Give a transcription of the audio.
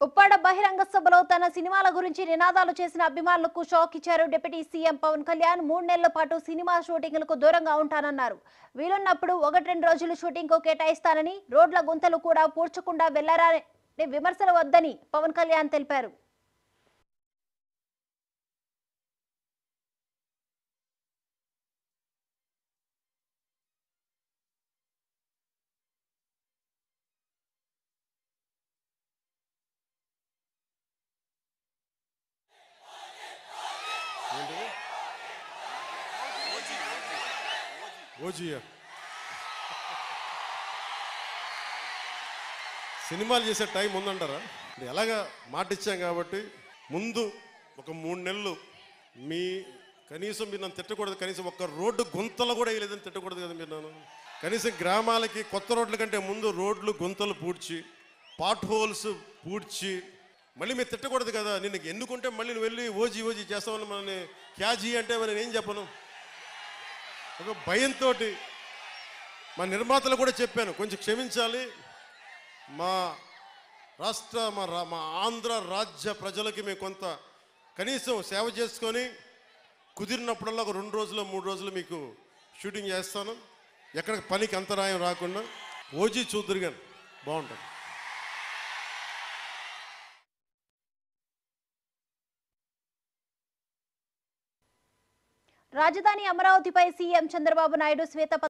ఉప్పాడ బహిరంగ సభలో తన సినిమాల గురించి నినాదాలు చేసిన అభిమానులకు షాక్ ఇచ్చారు డిప్యూటీ సీఎం పవన్ కళ్యాణ్. 3 నెలల పాటు సినిమా షూటింగ్లకు దూరంగా ఉంటానన్నారు. వీలున్నప్పుడు 1-2 రోజులు షూటింగ్ కు కేటాయిస్తానని, రోడ్ల గుంతలు కూడా పూడ్చకుండా వెళ్లారనే విమర్శలు వద్దని పవన్ కళ్యాణ్ తెలిపారు. సినిమాలు చేసే టైం ఉందంటారా? ఎలాగా మాట ఇచ్చాం కాబట్టి ముందు ఒక 3 నెలలు మీ కనీసం మీరు నన్ను తిట్టకూడదు. కనీసం ఒక్క రోడ్డు గుంతలు కూడా వేయలేదని తిట్టకూడదు కదా మీరు నన్ను. కనీసం గ్రామాలకి కొత్త రోడ్ల కంటే ముందు రోడ్లు గుంతలు పూడ్చి, పాట్ హోల్స్ పూడ్చి మళ్ళీ మీరు తిట్టకూడదు కదా. నేను ఎన్నుకుంటే మళ్ళీ నువ్వు వెళ్ళి ఓజీ చేస్తామని మనని క్యాజీ అంటే మరి నేను చెప్పను. ఒక భయంతో మా నిర్మాతలు కూడా చెప్పాను, కొంచెం క్షమించాలి. మా రాష్ట్ర మా ఆంధ్ర రాజ్య ప్రజలకి మేము కొంత కనీసం సేవ చేసుకొని కుదిరినప్పుడల్లా ఒక 2 రోజులు 3 రోజులు మీకు షూటింగ్ చేస్తాను. ఎక్కడ పనికి అంతరాయం రాకుండా ఓజీ చూద్దరు కానీ బాగుంటుంది. రాజధాని అమరావతిపై సీఎం చంద్రబాబు నాయుడు శ్వేత